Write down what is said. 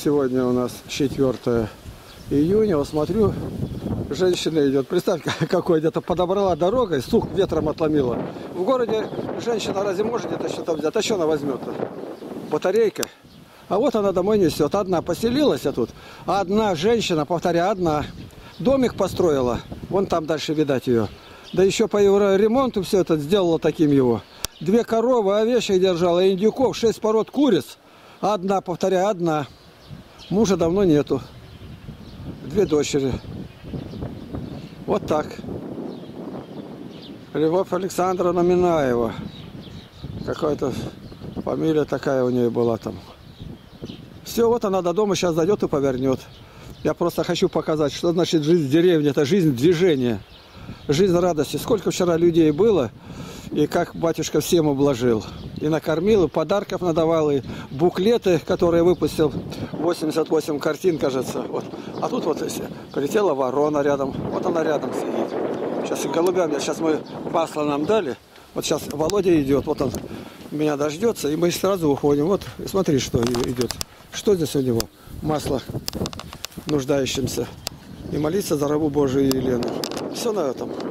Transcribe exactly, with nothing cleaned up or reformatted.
Сегодня у нас четвёртое июня. Вот смотрю, женщина идет. Представь, какой где-то подобрала дорогой, сук ветром отломила. В городе женщина разве может где-то что-то взять? А что она возьмет-то? Батарейка. А вот она домой несет. Одна поселилась а тут. Одна женщина, повторяю, одна. Домик построила. Вон там дальше видать ее. Да еще по его ремонту все это сделала таким его. Две коровы, овечек держала, индюков, шесть пород куриц. Одна, повторяю, одна. Мужа давно нету. Две дочери. Вот так. Любовь Александровна Минаева. Какая-то фамилия такая у нее была там. Все, вот она до дома сейчас зайдет и повернет. Я просто хочу показать, что значит жизнь в деревне. Это жизнь движения. Жизнь радости. Сколько вчера людей было. И как батюшка всем обложил. И накормил, и подарков надавал, и буклеты, которые выпустил. восемьдесят восемь картин, кажется. Вот. А тут вот прилетела ворона рядом. Вот она рядом сидит. Сейчас и голубям. Сейчас мы масло нам дали. Вот сейчас Володя идет. Вот он меня дождется. И мы сразу уходим. Вот смотри, что идет. Что здесь у него? Масло нуждающимся. И молиться за рабу Божию Елену. Все на этом.